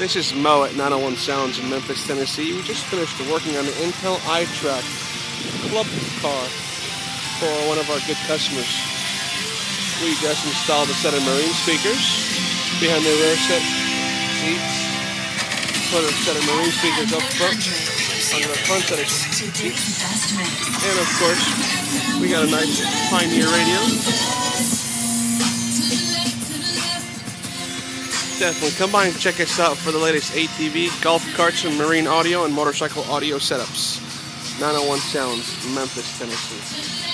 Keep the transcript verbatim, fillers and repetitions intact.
This is Mo at nine oh one Sounds in Memphis, Tennessee. We just finished working on the Intel iTrack club car for one of our good customers. We just installed a set of marine speakers behind the rear set seats. Put a set of marine speakers up front on the front set of seats. And of course, we got a nice Pioneer radio. Definitely come by and check us out for the latest A T V, golf carts, and marine audio and motorcycle audio setups. nine oh one Sounds, Memphis, Tennessee.